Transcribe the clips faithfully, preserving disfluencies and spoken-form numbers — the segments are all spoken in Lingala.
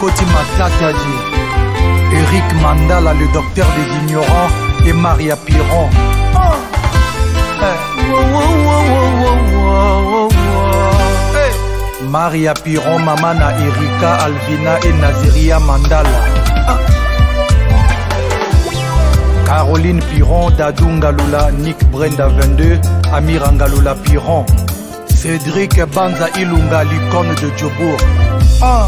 Koti Matata dit Eric Mandala, le docteur des ignorants, et Maria Piron. Oh. Hey. Oh, oh, oh, oh, oh, oh. Hey. Maria Piron, Mamana Erika, Alvina et Naziria Mandala. Ah. Caroline Piron, Dadou Ngalula, Nick Brenda vingt-deux, Amir Ngalula Piron. Cédric Banza Ilunga, l'icône de Djobourg. Ah.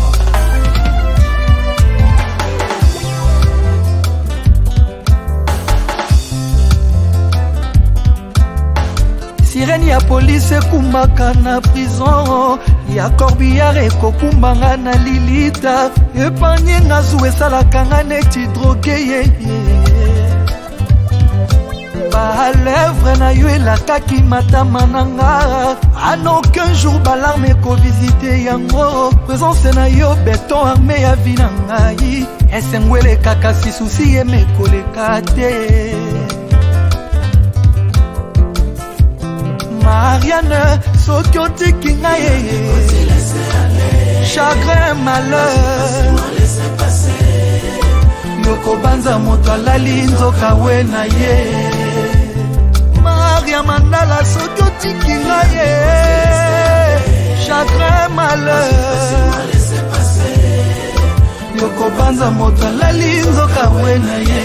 Sirène ya police kumbaka na prison ya corbillard ekokumbanga na lilita epanye nga zuwe salaka nga neti drogue ye ba lèvre na yo elakaki matama na nga en aucun jour balarme ekovisite yango présence na yo beton armé ya vi na ngai esengwele kaka sisusi emekoleka te Marianne, soki otiki ngai chagrin malheur yokobanza moto alali nzoka we na ye Maria Mandala, soki otiki ngai chagrin malheur yokobanza moto alali nzoka we na ye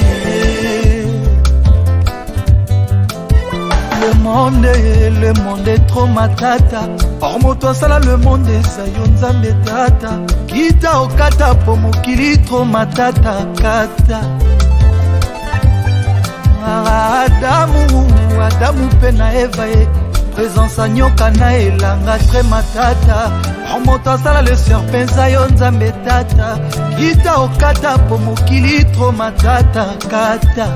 Le monde, le monde est trop matata. Or moto sala le monde esayo nzambe tata. Kita okata po mokili trop matata kata. Adamu, Adamu pe na Eva e. Présence a nyoka na elanga très matata. Or moto sala le serpent esayo nzambe tata. Kita okata po mokili trop matata kata.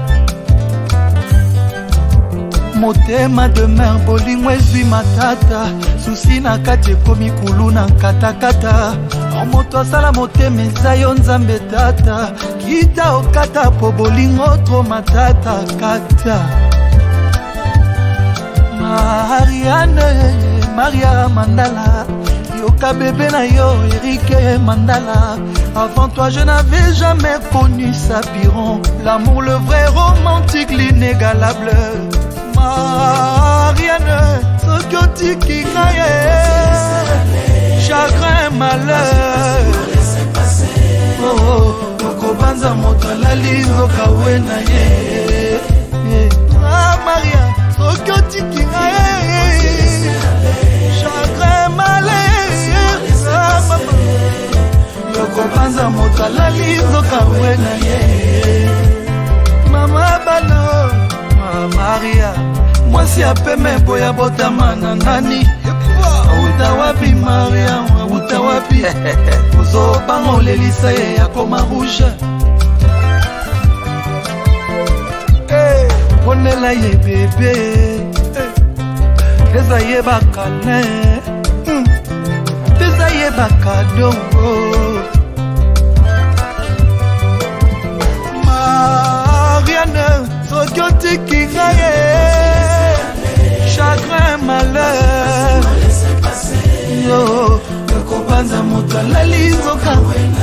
Motema de mer bolingo ezwi matata susi na kati ekomi kulu na nkatakata moto asala motema eza yo nzambe tata kita okata po bolingo tro matata kata Marianne Maria Mandala yoka bébé na yo Eric Mandala avant toi je n'avais jamais connu Sapiron l'amour le vrai romantique l'inégalable Marianne, soki otiki ngai chagrin malheur okobanza moto alali nzoka we na ye Maria, soki otiki ngai chagrin malheur okobanza moto alali nzoka we na ye Mama bano Maria, moi si apeme boya botama na nani Uta wapi Maria, uta wapi Uzo bango lelisa ye ya koma rouge Onela ye bebe Teza ye bakane Teza ye bakadongo Marianne soki otiki ngai chagrin malheur yo yokobanza moto alali nzoka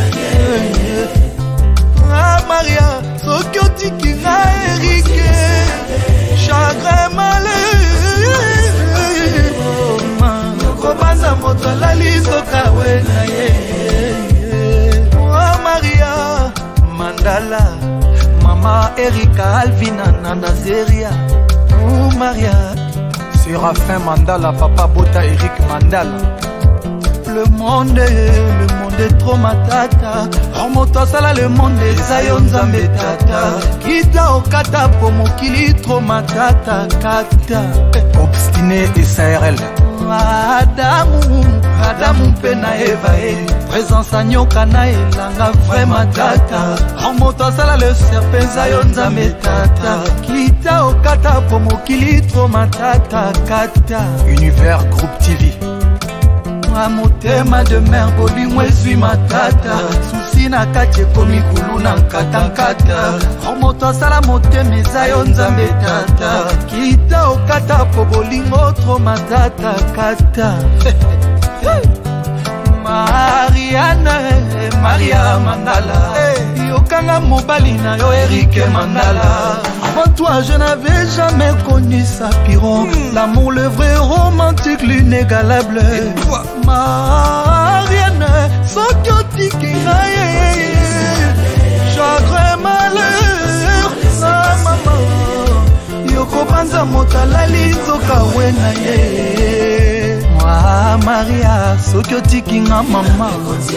ah Maria soki otiki ngai Eric chagrin malheur yokobanza moto alali nzoka we na ye ah Maria Mandala Mama Erika Alvina Nazaria ou Maria Séraphin Mandala Papa Bota Eric Mandala Le monde, le monde est trop matata Remonte sala le monde esayo nzambe tata Kita okata po mokili trop matata kata Obstiné et S A R L Adamu, Adamu pe na Eva e Présence a nyoka na elanga vraiment tata Remonte sala le serpent esayo nzambe tata Kita okata po mokili trop matata kata Univers Groupe T V motema de mer bolingo ezwi matata susi na kati ekomi kulu na nkatankata moto asala motema eza yo nzambe tata kita okata po bolingo tro matata kata Marianne Maria Maria Mandala. Hey. Yokanga mobali na yo Eric Mandala. Avant toi je n'avais jamais connu ça piron. mm. L'amour le vrai romantique l'inégalable. Marianne Sokotiki chagrin malheur sa maman. Yoko banza motalali zoka wena ye. Moi Maria Sokotiki nga maman.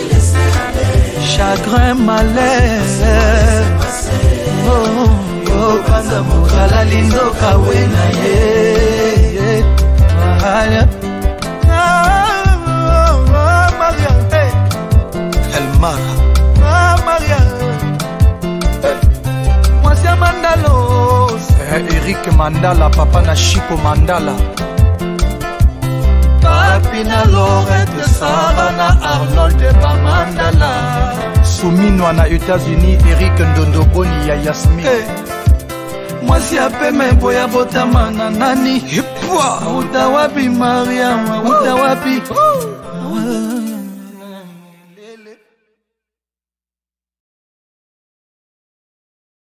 Chagrin malheur. Oh, yoko banza motalali zoka wena ye. Maria Maria hey. Elmar ah Maria hey. Moi c'est Mandalos eh, Eric Mandala papa na Chico Mandala papi na Lorette Sara na Arnold Mandala Souminwa na États-Unis Eric Ndondoboni ya Yasmin hey. Moi si apeme boya botama na nani Uta wapi Maria Uta wapi